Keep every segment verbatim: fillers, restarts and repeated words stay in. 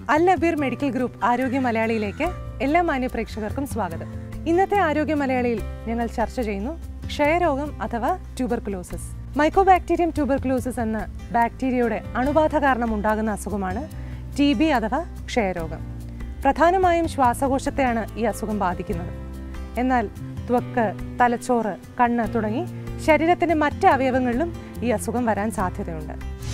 അൽ Abir medical group ആരോഗ്യ മലയാളിയിലേക്ക് എല്ലാ മാന്യ പ്രേക്ഷകർക്കും സ്വാഗതം. ഇന്നത്തെ ആരോഗ്യ മലയാളിയിൽ ഞങ്ങൾ ചർച്ച ചെയ്യുന്നു ക്ഷയരോഗം അഥവാ ട്യൂബർകുലോസിസ്. മൈക്കോബാക്ടീരിയം ട്യൂബർകുലോസിസ് എന്ന ബാക്ടീരിയയുടെ അണുബാധ കാരണം ഉണ്ടാകുന്ന അസുഖമാണ് ടി ബി അഥവാ ക്ഷയരോഗം. പ്രധാനമായും ശ്വാസകോശത്തെയാണ് ഈ അസുഖം ബാധിക്കുന്നത്. എന്നാൽ ത്വക്ക്, തലച്ചോറ്, കണ്ണ് തുടങ്ങി ശരീരത്തിൻ്റെ മറ്റ് അവയവങ്ങളിലും ഈ അസുഖം വരാൻ സാധ്യതയുണ്ട്.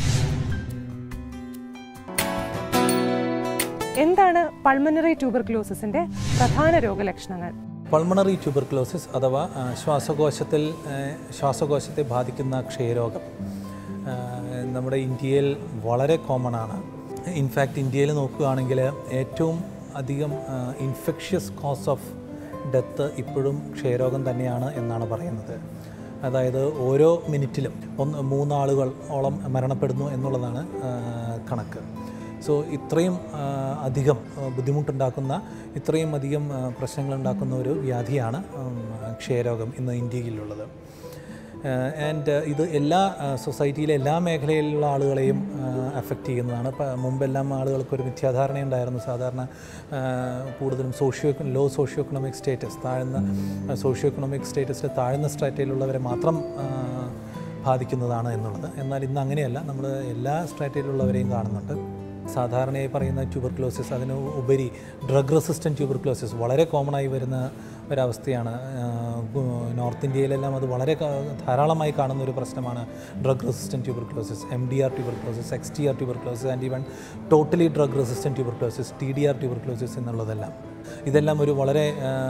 എന്താണ് പൾമണറി ട്യൂബർകുലോസിസിൻ്റെ പ്രധാന രോഗലക്ഷണങ്ങൾ? പൾമണറി ട്യൂബർകുലോസിസ് അഥവാ ശ്വാസകോശത്തിൽ ശ്വാസകോശത്തെ ബാധിക്കുന്ന ക്ഷയരോഗം നമ്മുടെ ഇന്ത്യയിൽ വളരെ കോമൺ ആണ്. ഇൻഫാക്റ്റ് ഇന്ത്യയിൽ നോക്കുകയാണെങ്കിൽ ഏറ്റവും അധികം ഇൻഫെക്ഷ്യസ് കോസ് ഓഫ് ഡെത്ത് ഇപ്പോഴും ക്ഷയരോഗം തന്നെയാണ് എന്നാണ് പറയുന്നത്. അതായത് ഓരോ മിനിറ്റിലും ഒന്ന് മൂന്നാളുകൾ ഓളം മരണപ്പെടുന്നു എന്നുള്ളതാണ് കണക്ക്. സോ ഇത്രയും അധികം ബുദ്ധിമുട്ടുണ്ടാക്കുന്ന ഇത്രയും അധികം പ്രശ്നങ്ങളുണ്ടാക്കുന്ന ഒരു വ്യാധിയാണ് ക്ഷയരോഗം ഇന്ന് ഇന്ത്യയിലുള്ളത്. ആൻഡ് ഇത് എല്ലാ സൊസൈറ്റിയിലെ എല്ലാ മേഖലയിലുള്ള ആളുകളെയും അഫക്റ്റ് ചെയ്യുന്നതാണ്. മുമ്പെല്ലാം ആളുകൾക്കൊരു മിഥ്യാധാരണയുണ്ടായിരുന്നു. സാധാരണ കൂടുതലും socio low socio economic status താഴ്ന്ന സോഷ്യോ എക്കണോമിക് സ്റ്റേറ്റസിൽ താഴ്ന്ന സ്ട്രാറ്റയിലുള്ളവരെ മാത്രം ബാധിക്കുന്നതാണ് എന്നുള്ളത്. എന്നാൽ ഇന്ന് അങ്ങനെയല്ല, നമ്മൾ എല്ലാ സ്ട്രാറ്റയിലുള്ളവരെയും കാണുന്നുണ്ട്. സാധാരണയായി പറയുന്ന ട്യൂബർകുലോസിസ്, അതിന് ഉപരി ഡ്രഗ് റെസിസ്റ്റൻറ്റ് ട്യൂബർകുലോസിസ് വളരെ കോമൺ ആയി വരുന്ന ഒരവസ്ഥയാണ്. നോർത്ത് ഇന്ത്യയിലെല്ലാം അത് വളരെ ധാരാളമായി കാണുന്ന ഒരു പ്രശ്നമാണ് drug resistant tuberculosis, M D R tuberculosis, X T R tuberculosis and even totally drug resistant tuberculosis, T D R tuberculosis എന്നുള്ളതെല്ലാം. ഇതെല്ലാം ഒരു വളരെ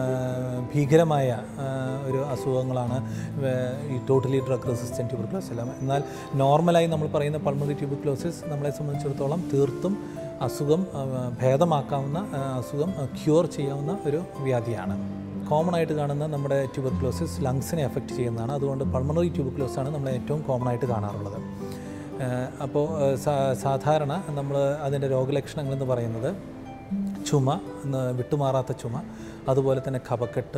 ഭീകരമായ ഒരു അസുഖങ്ങളാണ് ഈ ടോട്ടലി ഡ്രഗ് റെസിസ്റ്റൻറ്റ് ട്യൂബർകുലോസിസ് എല്ലാം. എന്നാൽ നോർമലായി നമ്മൾ പറയുന്ന പൾമണറി ട്യൂബർകുലോസിസ് നമ്മളെ സംബന്ധിച്ചിടത്തോളം തീർത്തും അസുഖം ഭേദമാക്കാവുന്ന, അസുഖം ക്യൂർ ചെയ്യാവുന്ന ഒരു വ്യാധിയാണ്. കോമൺ ആയിട്ട് കാണുന്ന നമ്മുടെ ട്യൂബർകുലോസിസ് ലങ്സിനെ എഫക്റ്റ് ചെയ്യുന്നതാണ്. അതുകൊണ്ട് പൾമണറി ട്യൂബർകുലോസിസ് ആണ് നമ്മൾ ഏറ്റവും കോമൺ ആയിട്ട് കാണാറുള്ളത്. അപ്പോൾ സാധാരണ നമ്മൾ അതിൻ്റെ രോഗലക്ഷണങ്ങളെന്ന് പറയുന്നത് ചുമ, വിട്ടുമാറാത്ത ചുമ, അതുപോലെ തന്നെ കഫക്കെട്ട്,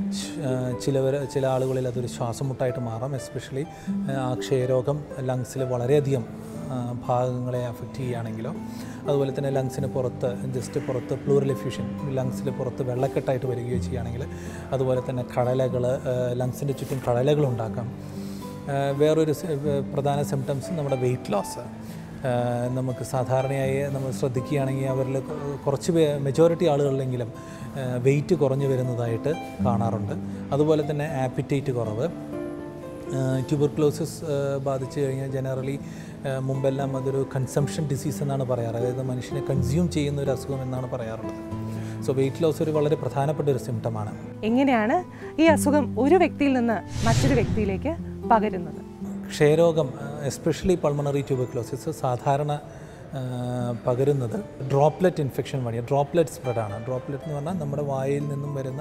ചിലവർ ചില ആളുകളിൽ അതൊരു ശ്വാസം മുട്ടായിട്ട് മാറാം. എസ്പെഷ്യലി ആ ക്ഷയരോഗം ലങ്സിൽ വളരെയധികം ഭാഗങ്ങളെ അഫക്റ്റ് ചെയ്യുകയാണെങ്കിലോ, അതുപോലെ തന്നെ ലങ്സിന് പുറത്ത് ജസ്റ്റ് പുറത്ത് പ്ലൂറൽ എഫ്യൂഷൻ, ലങ്സിൽ പുറത്ത് വെള്ളക്കെട്ടായിട്ട് വരികയോ ചെയ്യുകയാണെങ്കിൽ, അതുപോലെ തന്നെ കടലകൾ, ലങ്സിൻ്റെ ചുറ്റും കടലകൾ ഉണ്ടാക്കാം. വേറൊരു പ്രധാന സിംറ്റംസ് നമ്മുടെ വെയിറ്റ് ലോസ്. നമുക്ക് സാധാരണയായി നമ്മൾ ശ്രദ്ധിക്കുകയാണെങ്കിൽ അവരിൽ കുറച്ച് പേ മെജോറിറ്റി ആളുകളിലെങ്കിലും വെയിറ്റ് കുറഞ്ഞു വരുന്നതായിട്ട് കാണാറുണ്ട്. അതുപോലെ തന്നെ ആപ്പിറ്റൈറ്റ് കുറവ്. ട്യൂബർകുലോസിസ് ബാധിച്ചു കഴിഞ്ഞാൽ ജനറലി മുമ്പെല്ലാം അതൊരു കൺസംഷൻ ഡിസീസ് എന്നാണ് പറയാറ്. അതായത് മനുഷ്യനെ കൺസ്യൂം ചെയ്യുന്ന ഒരു അസുഖം എന്നാണ് പറയാറുള്ളത്. സോ വെയിറ്റ് ലോസ് ഒരു വളരെ പ്രധാനപ്പെട്ട ഒരു സിംറ്റമാണ്. എങ്ങനെയാണ് ഈ അസുഖം ഒരു വ്യക്തിയിൽ നിന്ന് മറ്റൊരു വ്യക്തിയിലേക്ക് പകരുന്നത്? ക്ഷയരോഗം, എസ്പെഷ്യലി പൾമണറി ട്യൂബർകുലോസിസ്, സാധാരണ പകരുന്നത് ഡ്രോപ്ലെറ്റ് ഇൻഫെക്ഷൻ വഴി, ഡ്രോപ്ലെറ്റ് സ്പ്രെഡാണ്. ഡ്രോപ്ലെറ്റ് എന്ന് പറഞ്ഞാൽ നമ്മുടെ വായിൽ നിന്നും വരുന്ന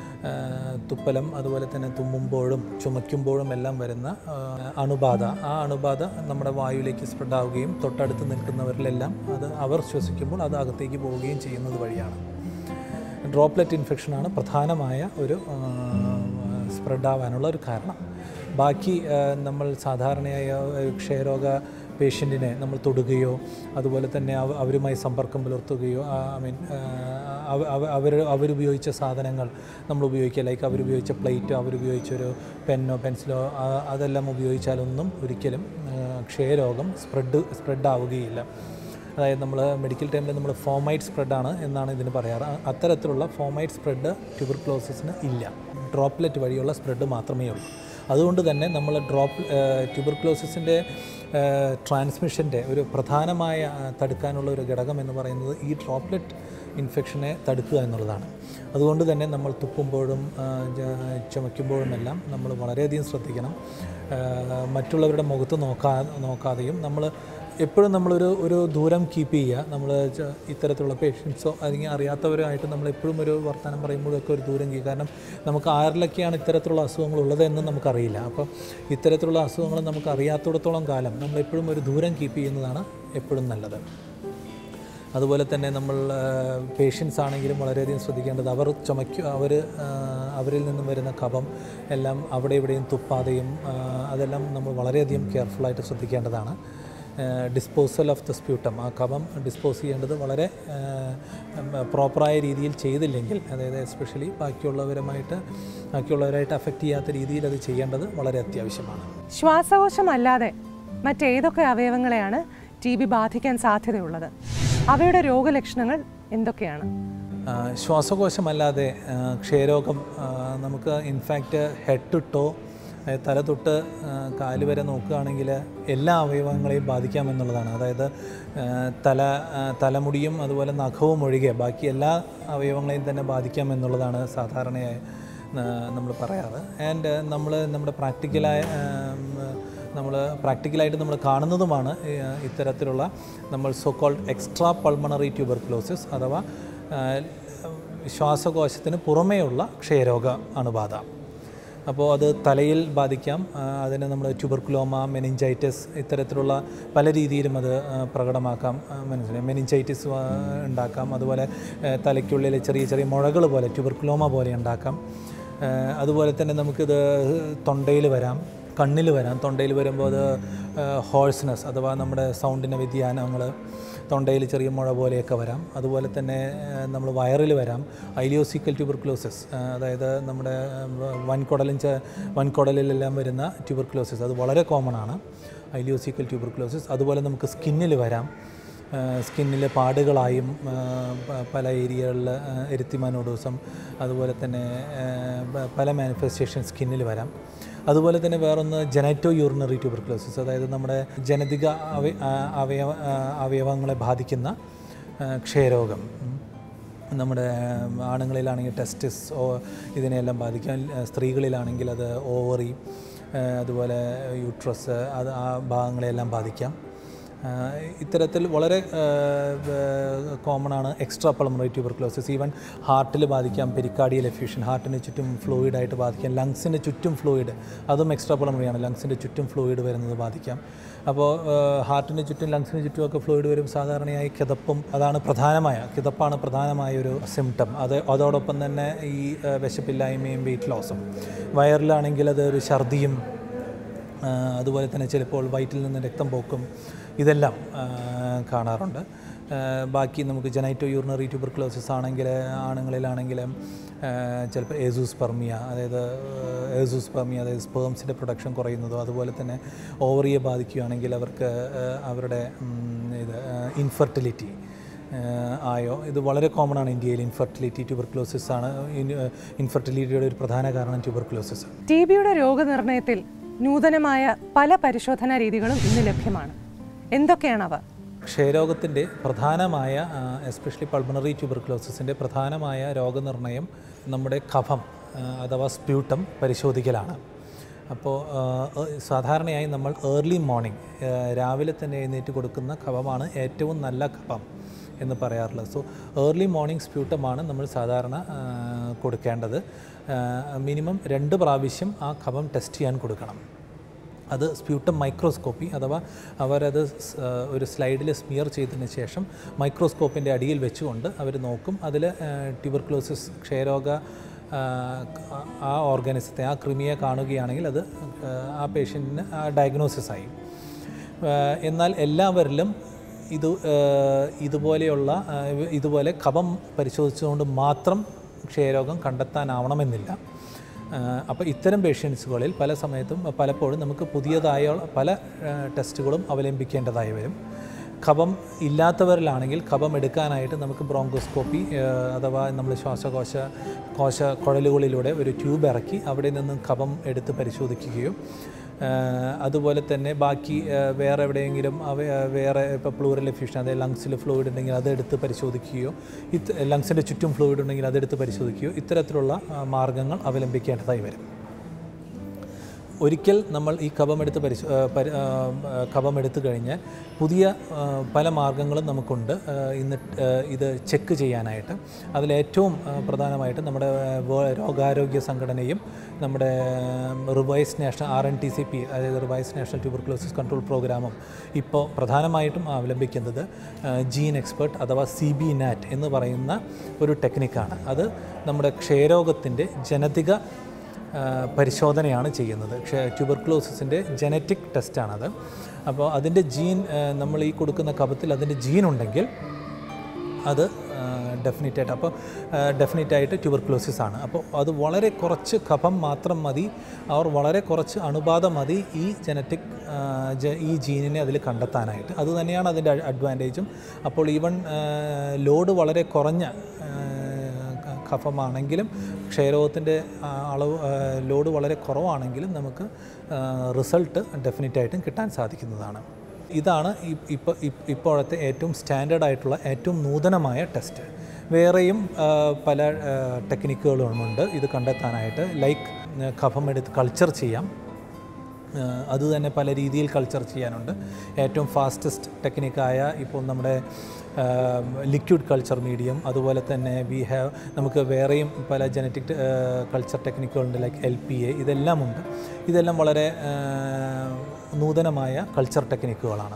തുപ്പലം, അതുപോലെ തന്നെ തുമ്മുമ്പോഴും ചുമയ്ക്കുമ്പോഴും എല്ലാം വരുന്ന അണുബാധ. ആ അണുബാധ നമ്മുടെ വായുവിലേക്ക് സ്പ്രെഡാവുകയും തൊട്ടടുത്ത് നിൽക്കുന്നവരിലെല്ലാം അത് അവർ ശ്വസിക്കുമ്പോൾ അത് അകത്തേക്ക് പോവുകയും ചെയ്യുന്നത് വഴിയാണ്. ഡ്രോപ്ലെറ്റ് ഇൻഫെക്ഷനാണ് പ്രധാനമായ ഒരു സ്പ്രെഡാവാനുള്ള ഒരു കാരണം. ബാക്കി നമ്മൾ സാധാരണയായ ക്ഷയരോഗ പേഷ്യൻറ്റിനെ നമ്മൾ തൊടുകയോ അതുപോലെ തന്നെ അവരുമായി സമ്പർക്കം പുലർത്തുകയോ, ഐ മീൻ അവർ അവരുപയോഗിച്ച സാധനങ്ങൾ നമ്മൾ ഉപയോഗിക്കുക, ലൈക്ക് അവരുപയോഗിച്ച പ്ലേറ്റോ അവരുപയോഗിച്ചൊരു പെന്നോ പെൻസിലോ അതെല്ലാം ഉപയോഗിച്ചാലൊന്നും ഒരിക്കലും ക്ഷയരോഗം സ്പ്രെഡ് സ്പ്രെഡാവുകയില്ല. അതായത് നമ്മൾ മെഡിക്കൽ ടൈമിൽ നമ്മൾ ഫോമൈറ്റ് സ്പ്രെഡാണ് എന്നാണ് ഇതിന് പറയാറ്. അത്തരത്തിലുള്ള ഫോമൈറ്റ് സ്പ്രെഡ് ട്യൂബർകുലോസിസിന് ഇല്ല. ഡ്രോപ്ലെറ്റ് വഴിയുള്ള സ്പ്രെഡ് മാത്രമേ ഉള്ളൂ. അതുകൊണ്ട് തന്നെ നമ്മൾ ഡ്രോപ്പ് ട്യൂബർകുലോസിസിൻ്റെ ട്രാൻസ്മിഷൻ്റെ ഒരു പ്രധാനമായ തടുക്കാനുള്ള ഒരു ഘടകം എന്ന് പറയുന്നത് ഈ ഡ്രോപ്ലെറ്റ് ഇൻഫെക്ഷനെ തടുക്കുക എന്നുള്ളതാണ്. അതുകൊണ്ട് തന്നെ നമ്മൾ തുപ്പുമ്പോഴും ചുമയ്ക്കുമ്പോഴുമെല്ലാം നമ്മൾ വളരെയധികം ശ്രദ്ധിക്കണം. മറ്റുള്ളവരുടെ മുഖത്ത് നോക്കാ നോക്കാതെയും നമ്മൾ എപ്പോഴും നമ്മളൊരു ഒരു ദൂരം കീപ്പ് ചെയ്യുക. നമ്മൾ ഇത്തരത്തിലുള്ള പേഷ്യൻസോ അല്ലെങ്കിൽ അറിയാത്തവരുമായിട്ട് നമ്മൾ എപ്പോഴും ഒരു വർത്തമാനം പറയുമ്പോഴൊക്കെ ഒരു ദൂരം കീപ്പ്. കാരണം നമുക്ക് ആരിലൊക്കെയാണ് ഇത്തരത്തിലുള്ള അസുഖങ്ങളുള്ളത് എന്ന് നമുക്കറിയില്ല. അപ്പോൾ ഇത്തരത്തിലുള്ള അസുഖങ്ങൾ നമുക്ക് അറിയാത്തിടത്തോളം കാലം നമ്മളെപ്പോഴും ഒരു ദൂരം കീപ്പ് ചെയ്യുന്നതാണ് എപ്പോഴും നല്ലത്. അതുപോലെ തന്നെ നമ്മൾ പേഷ്യൻസ് ആണെങ്കിലും വളരെയധികം ശ്രദ്ധിക്കേണ്ടത് അവർ ചുമയ്ക്കുക അവർ അവരിൽ നിന്നും വരുന്ന കഫം എല്ലാം അവിടെ ഇവിടെയും തുപ്പാതെയും അതെല്ലാം നമ്മൾ വളരെയധികം കെയർഫുള്ളായിട്ട് ശ്രദ്ധിക്കേണ്ടതാണ്. ഡിസ്പോസൽ ഓഫ് ദ സ്പ്യൂട്ടം, ആ കഫം ഡിസ്പോസ് ചെയ്യേണ്ടത് വളരെ പ്രോപ്പറായ രീതിയിൽ ചെയ്തില്ലെങ്കിൽ, അതായത് എസ്പെഷ്യലി ബാക്കിയുള്ളവരുമായിട്ട് ബാക്കിയുള്ളവരായിട്ട് അഫക്റ്റ് ചെയ്യാത്ത രീതിയിൽ അത് ചെയ്യേണ്ടത് വളരെ അത്യാവശ്യമാണ്. ശ്വാസകോശമല്ലാതെ മറ്റേതൊക്കെ അവയവങ്ങളെയാണ് ടി ബി ബാധിക്കാൻ സാധ്യതയുള്ളത്? അവയുടെ രോഗലക്ഷണങ്ങൾ എന്തൊക്കെയാണ്? ശ്വാസകോശമല്ലാതെ ക്ഷയരോഗം നമുക്ക് ഇൻഫാക്റ്റ് ഹെഡ് ടു ടോ, തല തൊട്ട് കാല് വരെ നോക്കുകയാണെങ്കിൽ എല്ലാ അവയവങ്ങളെയും ബാധിക്കാമെന്നുള്ളതാണ്. അതായത് തല തലമുടിയും അതുപോലെ നഖവും ഒഴികെ ബാക്കി എല്ലാ അവയവങ്ങളെയും തന്നെ ബാധിക്കാമെന്നുള്ളതാണ് സാധാരണയായി നമ്മൾ പറയാറ്. ആൻഡ് നമ്മൾ നമ്മുടെ പ്രാക്ടിക്കലായ നമ്മൾ പ്രാക്ടിക്കലായിട്ട് നമ്മൾ കാണുന്നതുമാണ് ഇത്തരത്തിലുള്ള നമ്മൾ so called extra pulmonary tuberculosis അഥവാ ശ്വാസകോശത്തിന് പുറമേയുള്ള ക്ഷയരോഗ അണുബാധ. അപ്പോൾ അത് തലയിൽ ബാധിക്കാം, അതിന് നമ്മൾ ട്യൂബർക്കുലോമ, മെനിഞ്ചൈറ്റിസ് ഇത്തരത്തിലുള്ള പല രീതിയിലും അത് പ്രകടമാക്കാം. മനസ്സിലായി, മെനിഞ്ചൈറ്റിസ് ഉണ്ടാക്കാം, അതുപോലെ തലയ്ക്കുള്ളിൽ ചെറിയ ചെറിയ മുഴകൾ പോലെ ട്യൂബർക്കുലോമ പോലെ ഉണ്ടാക്കാം. അതുപോലെ തന്നെ നമുക്കിത് തൊണ്ടയിൽ വരാം, കണ്ണിൽ വരാം. തൊണ്ടയിൽ വരുമ്പോൾ അത് ഹോഴ്സ്നെസ് അഥവാ നമ്മുടെ സൗണ്ടിൻ്റെ വ്യതിയാനങ്ങൾ, തൊണ്ടയിൽ ചെറിയ മുഴ പോലെയൊക്കെ വരാം. അതുപോലെ തന്നെ നമ്മൾ വയറിൽ വരാം, ഐലിയോസിക്കൽ ട്യൂബർക്ലോസിസ്, അതായത് നമ്മുടെ വൻകുടലും വൻകുടലിലെല്ലാം വരുന്ന ട്യൂബർക്ലോസിസ്, അത് വളരെ കോമൺ ആണ്, ഐലിയോസിക്കൽ ട്യൂബർക്ലോസിസ്. അതുപോലെ നമുക്ക് സ്കിന്നിൽ വരാം, സ്കിന്നിൽ പാടുകളായും പല ഏരിയകളിൽ എരിത്തിമാനോഡോസം, അതുപോലെ തന്നെ പല മാനിഫെസ്റ്റേഷൻ സ്കിന്നിൽ വരാം. അതുപോലെ തന്നെ വേറൊന്ന് ജനറ്റോ യൂറിനറി ട്യൂബർക്ലോസിസ്, അതായത് നമ്മുടെ ജനതിക അവയവ അവയവങ്ങളെ ബാധിക്കുന്ന ക്ഷയരോഗം. നമ്മുടെ ആണുങ്ങളിലാണെങ്കിൽ ടെസ്റ്റിസ് ഇതിനെയെല്ലാം ബാധിക്കാം, സ്ത്രീകളിലാണെങ്കിൽ അത് ഓവറി, അതുപോലെ യൂട്രസ്, അത് ആ ഭാഗങ്ങളെയെല്ലാം ബാധിക്കാം. ഇത്തരത്തിൽ വളരെ കോമൺ ആണ് എക്സ്ട്രാ പൾമണറി ട്യൂബർക്ലോസിസ്. ഈവൻ ഹാർട്ടിൽ ബാധിക്കാം, പെരിക്കാർഡിയൽ എഫ്യൂഷൻ, ഹാർട്ടിന് ചുറ്റും ഫ്ലൂയിഡായിട്ട് ബാധിക്കാം. ലങ്സിന് ചുറ്റും ഫ്ലൂയിഡ്, അതും എക്സ്ട്രാ പൾമണറിയാണ്, ലങ്സിൻ്റെ ചുറ്റും ഫ്ലൂയിഡ് വരുന്നത് ബാധിക്കാം. അപ്പോൾ ഹാർട്ടിന് ചുറ്റും ലങ്സിന് ചുറ്റുമൊക്കെ ഫ്ലൂയിഡ് വരും. സാധാരണയായി കിതപ്പും അതാണ് പ്രധാനമായ കിതപ്പാണ് പ്രധാനമായ ഒരു സിംറ്റം. അത് അതോടൊപ്പം തന്നെ ഈ വിശപ്പില്ലായ്മയും വെയിറ്റ് ലോസും. വയറിലാണെങ്കിൽ അത് ഒരു ഛർദിയും, അതുപോലെ തന്നെ ചിലപ്പോൾ വയറ്റിൽ നിന്ന് രക്തം പോക്കും, ഇതെല്ലാം കാണാറുണ്ട്. ബാക്കി നമുക്ക് ജനൈറ്റോ യൂറിനറി ട്യൂബർക്ലോസിസ് ആണെങ്കിൽ ആണുങ്ങളിലാണെങ്കിൽ ചിലപ്പോൾ ഏസൂസ്പെർമിയ, അതായത് ഏസൂസ്പെർമിയ അതായത് സ്പേംസിൻ്റെ പ്രൊഡക്ഷൻ കുറയുന്നതോ, അതുപോലെ തന്നെ ഓവറിയെ ബാധിക്കുകയാണെങ്കിൽ അവർക്ക് അവരുടെ ഇത് ഇൻഫെർട്ടിലിറ്റി ആയോ, ഇത് വളരെ കോമൺ ആണ് ഇന്ത്യയിൽ. ഇൻഫെർട്ടിലിറ്റി ട്യൂബർക്ലോസിസ് ആണ് ഇൻഫെർട്ടിലിറ്റിയുടെ ഒരു പ്രധാന കാരണം ട്യൂബർക്ലോസിസ്. ടി ബിയുടെ രോഗനിർണയത്തിൽ നൂതനമായ പല പരിശോധനാ രീതികളും ഇന്ന് ലഭ്യമാണ്. എന്തൊക്കെയാണവ? ക്ഷയരോഗത്തിൻ്റെ പ്രധാനമായ എസ്പെഷ്യലി പൾമണറി ട്യൂബർക്ലോസിസിൻ്റെ പ്രധാനമായ രോഗനിർണയം നമ്മുടെ കഫം അഥവാ സ്പ്യൂട്ടം പരിശോധിക്കലാണ്. അപ്പോൾ സാധാരണയായി നമ്മൾ ഏർലി മോർണിംഗ് രാവിലെ തന്നെ എഴുന്നേറ്റ് കൊടുക്കുന്ന കഫമാണ് ഏറ്റവും നല്ല കഫം എന്ന് പറയാറുള്ളത്. സോ ഏർലി മോർണിംഗ് സ്പ്യൂട്ടമാണ് നമ്മൾ സാധാരണ കൊടുക്കേണ്ടത്. മിനിമം രണ്ട് പ്രാവശ്യം ആ കഫം ടെസ്റ്റ് ചെയ്യാൻ കൊടുക്കണം. അത് സ്പ്യൂട്ടം മൈക്രോസ്കോപ്പി അഥവാ അവരത് ഒരു സ്ലൈഡിൽ സ്മിയർ ചെയ്തതിന് ശേഷം മൈക്രോസ്കോപ്പിൻ്റെ അടിയിൽ വെച്ചുകൊണ്ട് അവർ നോക്കും. അതിൽ ട്യൂബർക്ലോസിസ് ക്ഷയരോഗ ആ ഓർഗാനിസത്തെ ആ കൃമിയെ കാണുകയാണെങ്കിൽ അത് ആ പേഷ്യൻറ്റിന് ഡയഗ്നോസിസ് ആയി. എന്നാൽ എല്ലാവരിലും ഇത് ഇതുപോലെയുള്ള ഇതുപോലെ കഫം പരിശോധിച്ചുകൊണ്ട് മാത്രം ക്ഷയരോഗം കണ്ടെത്താനാവണമെന്നില്ല. അപ്പോൾ ഇത്തരം പേഷ്യൻസുകളിൽ പല സമയത്തും പലപ്പോഴും നമുക്ക് പുതിയതായ പല ടെസ്റ്റുകളും അവലംബിക്കേണ്ടതായി വരും. കഫം ഇല്ലാത്തവരിലാണെങ്കിൽ കഫം എടുക്കാനായിട്ട് നമുക്ക് ബ്രോങ്കോസ്കോപ്പി അഥവാ നമ്മൾ ശ്വാസകോശ കോശ കുഴലുകളിലൂടെ ഒരു ട്യൂബ് ഇറക്കി അവിടെ നിന്നും കഫം എടുത്ത് പരിശോധിക്കുകയോ, അതുപോലെ തന്നെ ബാക്കി വേറെ എവിടെയെങ്കിലും വേറെ ഇപ്പോൾ പ്ലൂറൽ എഫ്യൂഷൻ അതായത് ലങ്സിൽ ഫ്ലൂയിഡ് ഉണ്ടെങ്കിൽ അതെടുത്ത് പരിശോധിക്കുകയോ, ഇത് ലങ്സിൻ്റെ ചുറ്റും ഫ്ലൂയിഡ് ഉണ്ടെങ്കിൽ അതെടുത്ത് പരിശോധിക്കുകയോ, ഇത്തരത്തിലുള്ള മാർഗ്ഗങ്ങൾ അവലംബിക്കേണ്ടതായി വരും. ഒരിക്കൽ നമ്മൾ ഈ കഫമെടുത്ത് പരിശോ കഫമെടുത്തു കഴിഞ്ഞാൽ പുതിയ പല മാർഗ്ഗങ്ങളും നമുക്കുണ്ട് ഇന്ന് ഇത് ചെക്ക് ചെയ്യാനായിട്ട്. അതിലേറ്റവും പ്രധാനമായിട്ട് നമ്മുടെ രോഗാരോഗ്യ സംഘടനയും നമ്മുടെ revise national R N T C P അതായത് റിവൈസ് നാഷണൽ ട്യൂബർക്ലോസിസ് കൺട്രോൾ പ്രോഗ്രാമും ഇപ്പോൾ പ്രധാനമായിട്ടും അവലംബിക്കുന്നത് ജീൻ എക്സ്പെർട്ട് അഥവാ സി ബി നാറ്റ് എന്ന് പറയുന്ന ഒരു ടെക്നിക്കാണ്. അത് നമ്മുടെ ക്ഷയരോഗത്തിൻ്റെ ജനതിക പരിശോധനയാണ് ചെയ്യുന്നത്. പക്ഷേ ട്യൂബർക്ലോസിസിൻ്റെ ജനറ്റിക് ടെസ്റ്റാണത്. അപ്പോൾ അതിൻ്റെ ജീൻ നമ്മൾ ഈ കൊടുക്കുന്ന കഫത്തിൽ അതിൻ്റെ ജീൻ ഉണ്ടെങ്കിൽ അത് ഡെഫിനറ്റായിട്ട് അപ്പോൾ ഡെഫിനറ്റായിട്ട് ട്യൂബർക്ലോസിസ് ആണ്. അപ്പോൾ അത് വളരെ കുറച്ച് കഫം മാത്രം മതി, അവർ വളരെ കുറച്ച് അണുബാധ മതി ഈ ജനറ്റിക് ഈ ജീനിനെ അതിൽ കണ്ടെത്താനായിട്ട്. അത് തന്നെയാണ് അതിൻ്റെ അഡ്വാൻറ്റേജും. അപ്പോൾ ഈവൻ ലോഡ് വളരെ കുറഞ്ഞ കഫമാണെങ്കിലും ക്ഷയരോഗത്തിൻ്റെ അളവ് ലോഡ് വളരെ കുറവാണെങ്കിലും നമുക്ക് റിസൾട്ട് ഡെഫിനറ്റായിട്ടും കിട്ടാൻ സാധിക്കുന്നതാണ്. ഇതാണ് ഇപ്പോൾ ഇപ്പോഴത്തെ ഏറ്റവും സ്റ്റാൻഡേർഡ് ആയിട്ടുള്ള ഏറ്റവും നൂതനമായ ടെസ്റ്റ്. വേറെയും പല ടെക്നിക്കുകളുമുണ്ട് ഇത് കണ്ടെത്താനായിട്ട്. ലൈക്ക് കഫം എടുത്ത് കൾച്ചർ ചെയ്യാം, അതുതന്നെ പല രീതിയിൽ കൾച്ചർ ചെയ്യാനുണ്ട്. ഏറ്റവും ഫാസ്റ്റസ്റ്റ് ടെക്നിക്കായ ഇപ്പോൾ നമ്മുടെ ലിക്വിഡ് കൾച്ചർ മീഡിയം, അതുപോലെ തന്നെ വി ഹാവ് നമുക്ക് വേറെയും പല ജനറ്റിക് കൾച്ചർ ടെക്നിക്കുകളുണ്ട് ലൈക്ക് എൽ പി എ. ഇതെല്ലാം ഉണ്ട്. ഇതെല്ലാം വളരെ നൂതനമായ കൾച്ചർ ടെക്നിക്കുകളാണ്.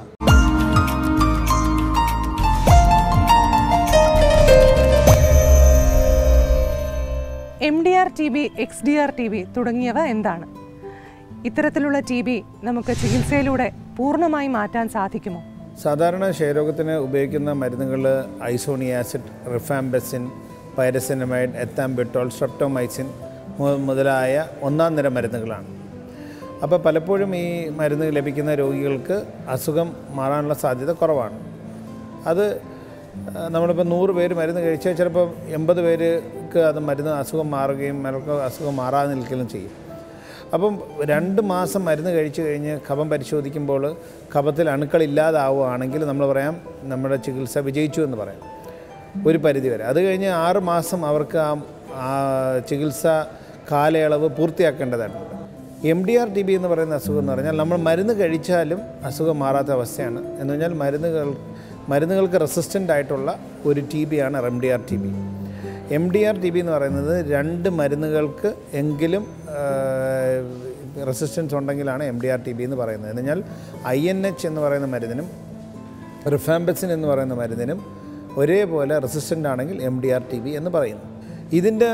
M D R T B, X D R T B തുടങ്ങിയവ എന്താണ്? ഇത്തരത്തിലുള്ള ടി ബി നമുക്ക് ചികിത്സയിലൂടെ പൂർണ്ണമായി മാറ്റാൻ സാധിക്കുമോ? സാധാരണ ക്ഷയരോഗത്തിന് ഉപയോഗിക്കുന്ന മരുന്നുകൾ ഐസോണിയാസിഡ്, റിഫാംബസിൻ, പൈരസിനമൈഡ്, എത്താംബിറ്റോൾ, സ്ട്രെപ്റ്റോമൈസിൻ മുതലായ ഒന്നാം നിര മരുന്നുകളാണ്. അപ്പോൾ പലപ്പോഴും ഈ മരുന്ന് ലഭിക്കുന്ന രോഗികൾക്ക് അസുഖം മാറാനുള്ള സാധ്യത കുറവാണ്. അത് നമ്മളിപ്പോൾ നൂറ് പേര് മരുന്ന് കഴിച്ചാൽ ചിലപ്പോൾ എൺപത് പേർക്ക് അത് മരുന്ന് അസുഖം മാറുകയും ചിലർക്ക് അസുഖം മാറാതെ നിൽക്കുകയും ചെയ്യും. അപ്പം രണ്ട് മാസം മരുന്ന് കഴിച്ചു കഴിഞ്ഞ് കഫം പരിശോധിക്കുമ്പോൾ കഫത്തിൽ അണുക്കളില്ലാതാവുകയാണെങ്കിൽ നമ്മൾ പറയാം നമ്മുടെ ചികിത്സ വിജയിച്ചു എന്ന് പറയാം ഒരു പരിധിവരെ. അത് കഴിഞ്ഞ് ആറ് മാസം അവർക്ക് ആ ചികിത്സ കാലയളവ് പൂർത്തിയാക്കേണ്ടതായിട്ടുണ്ട്. M D R T B എന്ന് പറയുന്ന അസുഖം എന്ന് പറഞ്ഞാൽ നമ്മൾ മരുന്ന് കഴിച്ചാലും അസുഖം മാറാത്ത അവസ്ഥയാണ്. എന്ന് പറഞ്ഞാൽ മരുന്നുകൾ മരുന്നുകൾക്ക് റെസിസ്റ്റൻ്റ് ആയിട്ടുള്ള ഒരു ടി ബിയാണ് M D R T B. M D R T B എന്ന് പറയുന്നത് രണ്ട് മരുന്നുകൾക്ക് എങ്കിലും റെസിസ്റ്റൻസ് ഉണ്ടെങ്കിലാണ് M D R T B എന്ന് പറയുന്നത്. എന്ന് പറഞ്ഞാൽ ഐ എൻ എച്ച് എന്ന് പറയുന്ന മരുന്നിനും റിഫാംബസിൻ എന്ന് പറയുന്ന മരുന്നിനും ഒരേപോലെ റെസിസ്റ്റൻ്റ് ആണെങ്കിൽ M D R T B എന്ന് പറയുന്നു. ഇതിൻ്റെ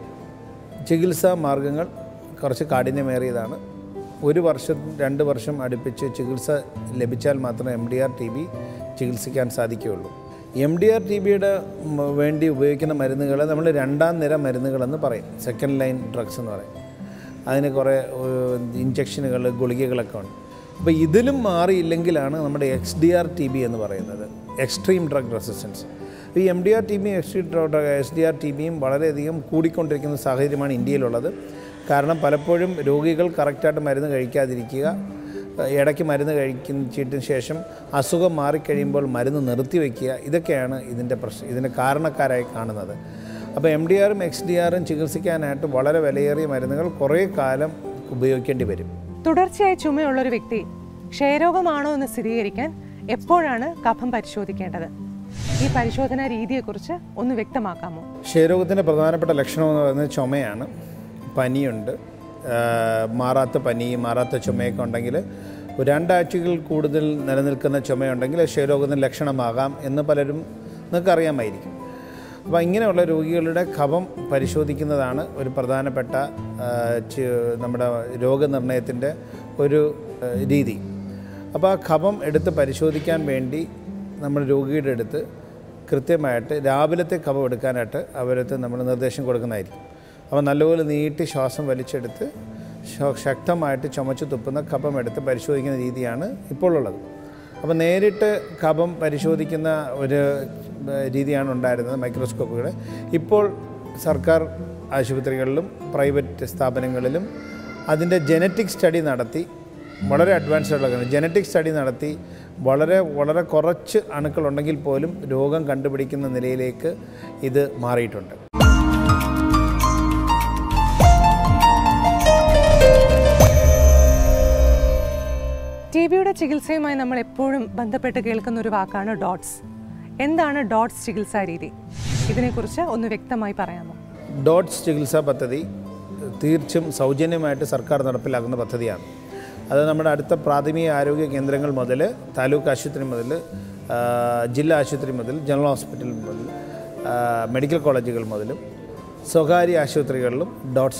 ചികിത്സാ മാർഗങ്ങൾ കുറച്ച് കാഠിന്യമേറിയതാണ്. ഒരു വർഷം രണ്ട് വർഷം അടുപ്പിച്ച് ചികിത്സ ലഭിച്ചാൽ മാത്രമേ M D R T B ചികിത്സിക്കാൻ സാധിക്കുകയുള്ളൂ. എം ഡി ആർ ടി ബിയുടെ വേണ്ടി ഉപയോഗിക്കുന്ന മരുന്നുകൾ നമ്മൾ രണ്ടാം നിര മരുന്നുകളെന്ന് പറയും, സെക്കൻഡ് ലൈൻ ഡ്രഗ്സ് എന്ന് പറയും. അതിന് കുറേ ഇഞ്ചക്ഷനുകൾ, ഗുളികകളൊക്കെ ഉണ്ട്. അപ്പോൾ ഇതിലും മാറിയില്ലെങ്കിലാണ് നമ്മുടെ X D R T B എന്ന് പറയുന്നത്, എക്സ്ട്രീം ഡ്രഗ് റെസിസ്റ്റൻസ്. ഈ എം ഡി ആർ ടി ബിയും extreme drug S D R T ബിയും വളരെയധികം കൂടിക്കൊണ്ടിരിക്കുന്ന സാഹചര്യമാണ് ഇന്ത്യയിലുള്ളത്. കാരണം പലപ്പോഴും രോഗികൾ കറക്റ്റായിട്ട് മരുന്ന് കഴിക്കാതിരിക്കുക, ഇടയ്ക്ക് മരുന്ന് കഴിക്കുന്നതിന് ശേഷം അസുഖം മാറിക്കഴിയുമ്പോൾ മരുന്ന് നിർത്തിവെക്കുക, ഇതൊക്കെയാണ് ഇതിൻ്റെ പ്രശ്നം, ഇതിൻ്റെ കാരണക്കാരായി കാണുന്നത്. അപ്പോൾ എം ഡി ആറും എക്സ് ഡി ആറും ചികിത്സിക്കാനായിട്ട് വളരെ വിലയേറിയ മരുന്നുകൾ കുറേ കാലം ഉപയോഗിക്കേണ്ടി വരും. തുടർച്ചയായി ചുമയുള്ളൊരു വ്യക്തി ക്ഷയരോഗമാണോ എന്ന് സ്ഥിരീകരിക്കാൻ എപ്പോഴാണ് കഫം പരിശോധിക്കേണ്ടത്? ഈ പരിശോധനാ രീതിയെക്കുറിച്ച് ഒന്ന് വ്യക്തമാക്കാമോ? ക്ഷയരോഗത്തിൻ്റെ പ്രധാനപ്പെട്ട ലക്ഷണം എന്ന് പറയുന്നത് ചുമയാണ്. പനിയുണ്ട്, മാറാത്ത പനി, മാറാത്ത ചുമയൊക്കെ ഉണ്ടെങ്കിൽ രണ്ടാഴ്ചകൾ കൂടുതൽ നിലനിൽക്കുന്ന ചുമയുണ്ടെങ്കിൽ ക്ഷയരോഗത്തിൻ്റെ ലക്ഷണമാകാം എന്ന് പലരും നിങ്ങൾക്കറിയാമായിരിക്കും. അപ്പോൾ ഇങ്ങനെയുള്ള രോഗികളുടെ കഫം പരിശോധിക്കുന്നതാണ് ഒരു പ്രധാനപ്പെട്ട നമ്മുടെ രോഗനിർണയത്തിൻ്റെ ഒരു രീതി. അപ്പോൾ ആ കഫം എടുത്ത് പരിശോധിക്കാൻ വേണ്ടി നമ്മൾ രോഗിയുടെ അടുത്ത് കൃത്യമായിട്ട് രാവിലത്തെ കഫം എടുക്കാനായിട്ട് അവരടുത്ത് നമ്മൾ നിർദ്ദേശം കൊടുക്കുന്നതായിരിക്കും. അപ്പോൾ നല്ലപോലെ നീട്ടി ശ്വാസം വലിച്ചെടുത്ത് ശക്തമായിട്ട് ചുമച്ച് തുപ്പുന്ന കഫം എടുത്ത് പരിശോധിക്കുന്ന രീതിയാണ് ഇപ്പോൾ ഉള്ളത്. അപ്പോൾ നേരിട്ട് കഫം പരിശോധിക്കുന്ന ഒരു രീതിയാണ് ഉണ്ടായിരുന്നത് മൈക്രോസ്കോപ്പുകൾ. ഇപ്പോൾ സർക്കാർ ആശുപത്രികളിലും പ്രൈവറ്റ് സ്ഥാപനങ്ങളിലും അതിൻ്റെ ജനറ്റിക് സ്റ്റഡി നടത്തി, വളരെ അഡ്വാൻസ്ഡ് ആയിട്ടുള്ള ജനറ്റിക് സ്റ്റഡി നടത്തി വളരെ വളരെ കുറച്ച് അണുക്കളുണ്ടെങ്കിൽ പോലും രോഗം കണ്ടുപിടിക്കുന്ന നിലയിലേക്ക് ഇത് മാറിയിട്ടുണ്ട്. ടി ബിയുടെ ചികിത്സയുമായി നമ്മൾ എപ്പോഴും ബന്ധപ്പെട്ട് കേൾക്കുന്ന ഒരു വാക്കാണ് ഡോട്ട്സ്. എന്താണ് ഡോട്ട്സ് ചികിത്സാ രീതി? ഇതിനെക്കുറിച്ച് ഒന്ന് വ്യക്തമായി പറയാമോ? ഡോട്ട്സ് ചികിത്സാ പദ്ധതി തീർച്ചയായും സൗജന്യമായിട്ട് സർക്കാർ നടപ്പിലാക്കുന്ന പദ്ധതിയാണ്. അത് നമ്മുടെ അടുത്ത പ്രാഥമിക ആരോഗ്യ കേന്ദ്രങ്ങൾ മുതൽ താലൂക്ക് ആശുപത്രി മുതൽ ജില്ലാ ആശുപത്രി മുതൽ ജനറൽ ഹോസ്പിറ്റൽ മുതൽ മെഡിക്കൽ കോളേജുകൾ മുതലും സ്വകാര്യ ആശുപത്രികളിലും ഡോട്ട്സ്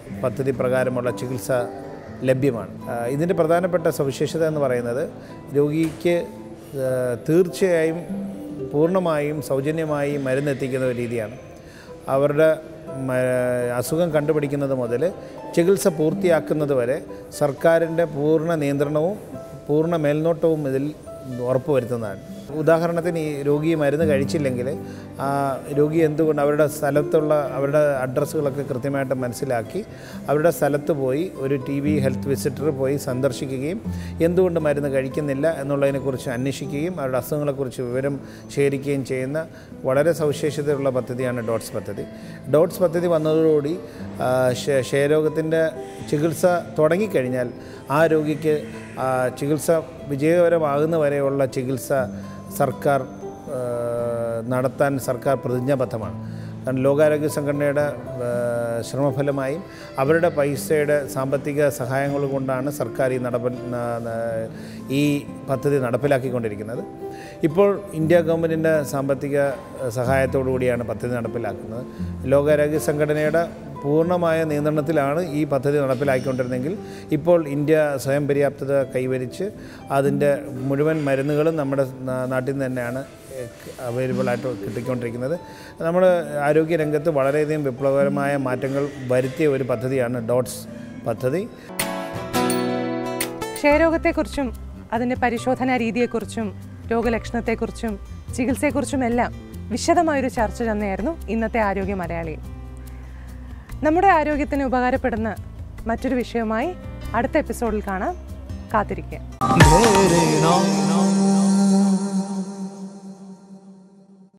പദ്ധതി പ്രകാരമുള്ള ചികിത്സ ലഭ്യമാണ്. ഇതിൻ്റെ പ്രധാനപ്പെട്ട സവിശേഷത എന്ന് പറയുന്നത് രോഗിക്ക് തീർച്ചയായും പൂർണ്ണമായും സൗജന്യമായി മരുന്നെത്തിക്കുന്ന ഒരു രീതിയാണ്. അവരുടെ അസുഖം കണ്ടുപിടിക്കുന്നത് മുതൽ ചികിത്സ പൂർത്തിയാക്കുന്നത് വരെ സർക്കാരിൻ്റെ പൂർണ്ണ നിയന്ത്രണവും പൂർണ്ണ മേൽനോട്ടവും ഇതിൽ ഉറപ്പുവരുത്തുന്നതാണ്. ഉദാഹരണത്തിന് ഈ രോഗി മരുന്ന് കഴിച്ചില്ലെങ്കിൽ ആ രോഗി എന്തുകൊണ്ട് അവരുടെ സ്ഥലത്തുള്ള അവരുടെ അഡ്രസ്സുകളൊക്കെ കൃത്യമായിട്ട് മനസ്സിലാക്കി അവരുടെ സ്ഥലത്ത് പോയി ഒരു ടി വി ഹെൽത്ത് വിസിറ്റർ പോയി സന്ദർശിക്കുകയും എന്തുകൊണ്ട് മരുന്ന് കഴിക്കുന്നില്ല എന്നുള്ളതിനെക്കുറിച്ച് അന്വേഷിക്കുകയും അവരുടെ അസുഖങ്ങളെക്കുറിച്ച് വിവരം ശേഖരിക്കുകയും ചെയ്യുന്ന വളരെ സവിശേഷതയുള്ള പദ്ധതിയാണ് ഡോട്ട്സ് പദ്ധതി. ഡോട്ട്സ് പദ്ധതി വന്നതോടുകൂടി ക്ഷയരോഗത്തിൻ്റെ ചികിത്സ തുടങ്ങിക്കഴിഞ്ഞാൽ ആ രോഗിക്ക് ചികിത്സ വിജയകരമാകുന്ന വരെയുള്ള ചികിത്സ സർക്കാർ നടത്താൻ സർക്കാർ പ്രതിജ്ഞാബദ്ധമാണ്. കാരണം ലോകാരോഗ്യ സംഘടനയുടെ ശ്രമഫലമായും അവരുടെ പൈസയുടെ സാമ്പത്തിക സഹായങ്ങൾ കൊണ്ടാണ് സർക്കാർ ഈ നടപ്പ ഈ പദ്ധതി നടപ്പിലാക്കിക്കൊണ്ടിരിക്കുന്നത്. ഇപ്പോൾ ഇന്ത്യ ഗവൺമെൻറ്റിൻ്റെ സാമ്പത്തിക സഹായത്തോടു കൂടിയാണ് പദ്ധതി നടപ്പിലാക്കുന്നത്. ലോകാരോഗ്യ സംഘടനയുടെ പൂർണ്ണമായ നിയന്ത്രണത്തിലാണ് ഈ പദ്ധതി നടപ്പിലാക്കിക്കൊണ്ടിരുന്നെങ്കിൽ ഇപ്പോൾ ഇന്ത്യ സ്വയം പര്യാപ്തത കൈവരിച്ച് അതിൻ്റെ മുഴുവൻ മരുന്നുകളും നമ്മുടെ നാട്ടിൽ നിന്ന് തന്നെയാണ് അവൈലബിളായിട്ട് കിട്ടിക്കൊണ്ടിരിക്കുന്നത്. നമ്മുടെ ആരോഗ്യരംഗത്ത് വളരെയധികം വിപ്ലവകരമായ മാറ്റങ്ങൾ വരുത്തിയ ഒരു പദ്ധതിയാണ് ഡോട്ട്സ് പദ്ധതി. ക്ഷയരോഗത്തെക്കുറിച്ചും അതിൻ്റെ പരിശോധനാ രീതിയെക്കുറിച്ചും രോഗലക്ഷണത്തെക്കുറിച്ചും ചികിത്സയെക്കുറിച്ചും എല്ലാം വിശദമായൊരു ചർച്ച തന്നെയായിരുന്നു ഇന്നത്തെ ആരോഗ്യ മലയാളിയിൽ. നമ്മുടെ ആരോഗ്യത്തിന് ഉപകാരപ്പെടുന്ന മറ്റൊരു വിഷയവുമായി അടുത്ത എപ്പിസോഡിൽ കാണാം. കാത്തിരിക്കുക.